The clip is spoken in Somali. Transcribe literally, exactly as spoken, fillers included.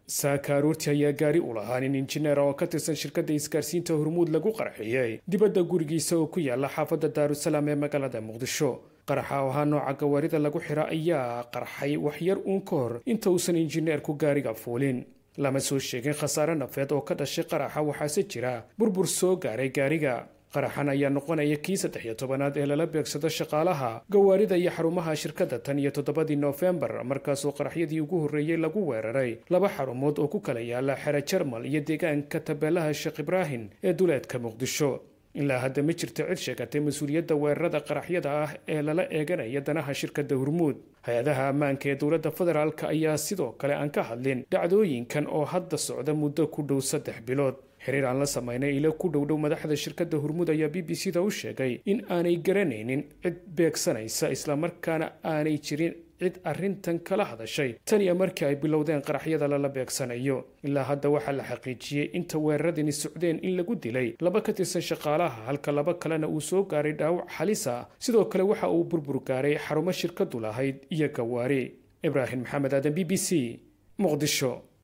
saakaaruurtii ayaa gaari u lahaa nin injineer oo ka tirsan shirkadda isgaarsiinta Hormuud lagu qarxiyay dibadda gurigiisa oo ku yaala xaafadda Daarusalaam ee magaalada Muqdisho. qaraxa oo ahaa nooca gawaarida lagu xira ayaa qarxay wax yar uun ka hor inta uusan injineerku gaariga fuulin. lama soo sheegin khasaare nafeed oo ka dhashay qaraxa, waxaase jira burbur soo gaaray gaariga. qaraxan ayaa noqonaya kii saddex iyo tobanaad ee lala beegsado shaqaalaha gawaarida iyo xarumaha shirkadda tan iyo toddobadii Noofembar, markaasoo qaraxyadii ugu horreeyay lagu weeraray laba xarumood oo ku kala yaala xero Jarmal iyo deegaanka Tabeelaha Sheekh Ibraahim ee duleedka Muqdisho. ilaa hadda ma jirto cid sheegatay mas-uuliyadda weerarada qaraxyada ah ee lala eeganaya danaha shirkadda Hormuud. hay-adaha ammaanka ee dowladda federaalka ayaa sidoo kale aan ka hadlin dhacdooyinkan oo hadda socda muddo ku dhow saddex bilood. xiriir aan la samaynay ilo ku dhow dhow madaxda shirkadda Hormuud ayaa B B C da u sheegay in aanay garanaynin cid beegsanaysa, islamarkaana aanay jirin cid arrintan kala hadashay tan iyo markii ay bilowdeen qaraxyada lala beegsanayo. ilaa hadda waxaa la xaqiijiyey inta weeraradani socdeen in lagu dilay laba ka tirsan shaqaalaha, halka laba kalena uu soo gaaray dhaawac halis ah. sidoo kale waxa uu burbur gaaray xarumo shirkadu lahayd iyo gawaari. Ibraahim Maxamed Aadan, B B C, Muqdisho.